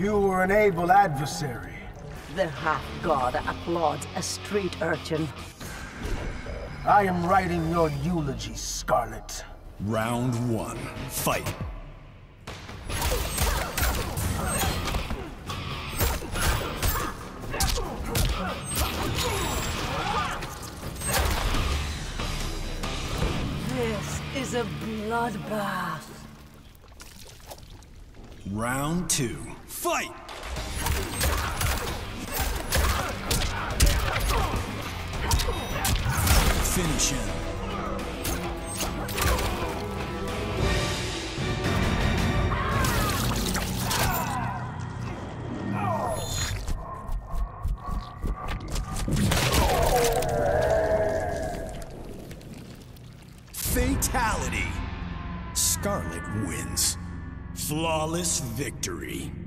You were an able adversary. The half-god applauds a street urchin. I am writing your eulogy, Skarlet. Round 1. Fight. This is a bloodbath. Round 2. Fight! Finish him. Fatality. Skarlet wins. Flawless victory.